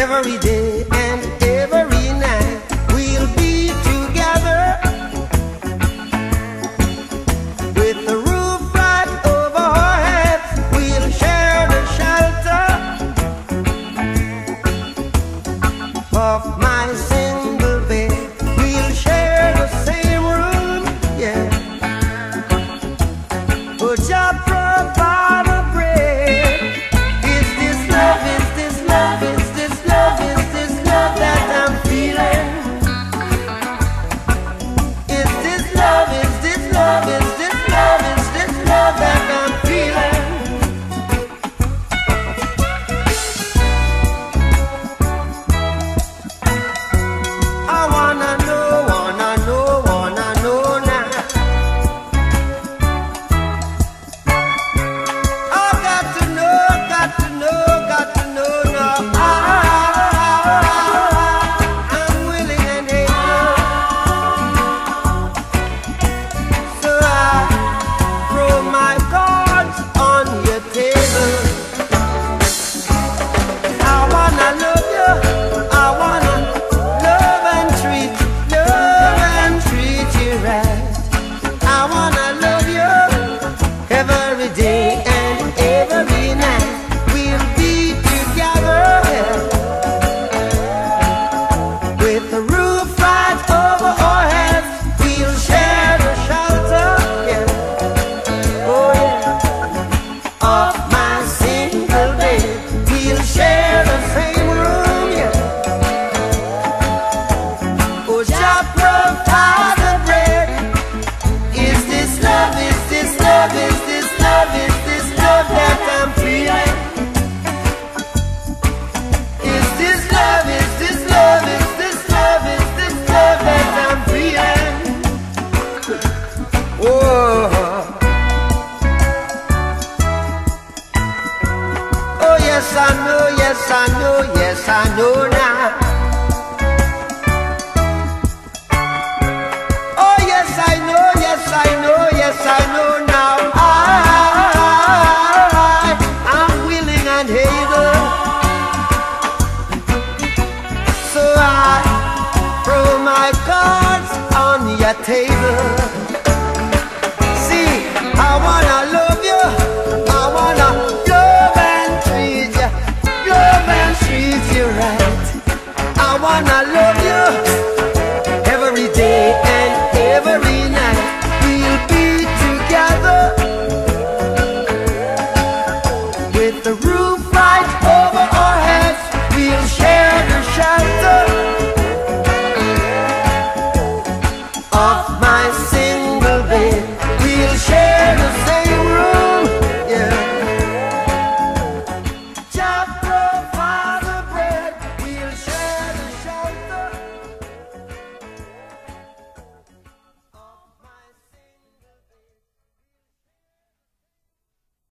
every day and every night. We'll be together with the roof right over our heads. We'll share the shelter of my single bed. We'll share the same room, yeah. But just provide a bread. Is this love? Is this love? Is this love? Is this love that I'm feeling? Is this love? Is this love? Is this love? Is this love that I'm feeling? I wanna know now. I got to know now. I'm willing and able, so I throw my cards on your table. I wanna love you. I wanna love and treat you right. I wanna love you every day and every night. We'll be together with the roof right over our heads. We'll share the shelter, yeah. Oh yeah, of my single bed. We'll share the same room, yeah. Oh, just provide the bread. Is this love? Is this love? Is this love? Is this love that I'm feeling? Is this love? Is this love? Is this love? Is this love that I'm feeling? Oh, oh yes I know, yes I know, yes I know now. Oh yes I know, yes I know, yes I know now. I'm willing and able, so I throw my cards on your table. See, I wanna love you, I wanna love and treat you right. I wanna love you every day and every night. We'll be together with the